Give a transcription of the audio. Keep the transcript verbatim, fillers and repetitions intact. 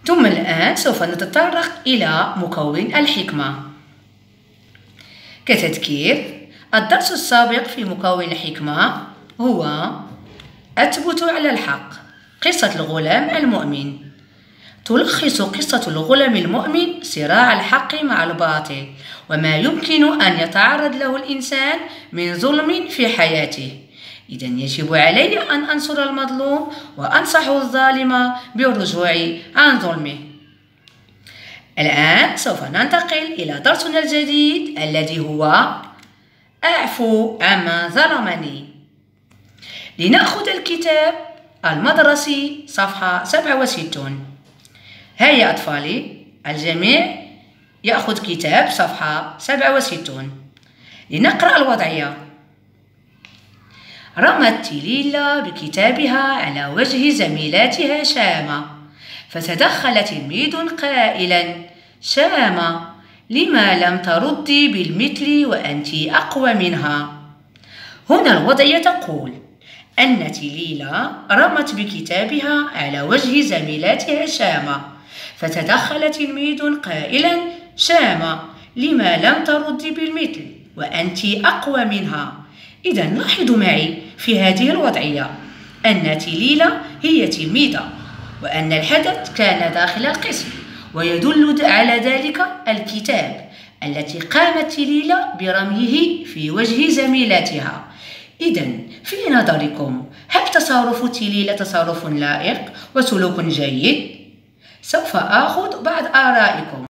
ثم الآن سوف نتطرق إلى مكون الحكمة. كتذكير، الدرس السابق في مكون الحكمة هو أثبت على الحق، قصة الغلام المؤمن. تلخص قصة الغلام المؤمن صراع الحق مع الباطل، وما يمكن أن يتعرض له الإنسان من ظلم في حياته. إذن يجب علي أن أنصر المظلوم وأنصح الظالم بالرجوع عن ظلمه. الآن سوف ننتقل إلى درسنا الجديد الذي هو أعفو عمن ظلمني. لنأخذ الكتاب المدرسي صفحة سبعة وستون. هيا أطفالي، الجميع يأخذ كتاب صفحة سبعة وستون. لنقرأ الوضعية. رمت تليلا بكتابها على وجه زميلاتها شامة، فتدخل تلميذ قائلا: شامة، لما لم تردي بالمثل وأنت أقوى منها؟ هنا الوضعية تقول أن تليلا رمت بكتابها على وجه زميلاتها شامة، فتدخل تلميذ قائلا: شامة، لما لم تردي بالمثل وأنت أقوى منها؟ إذا لاحظوا معي في هذه الوضعية أن تليلا هي تلميذة، وأن الحدث كان داخل القسم، ويدل على ذلك الكتاب التي قامت تليلا برميه في وجه زميلتها. إذن في نظركم، هل تصرف تليلا تصرف لائق وسلوك جيد؟ سوف آخذ بعض آرائكم.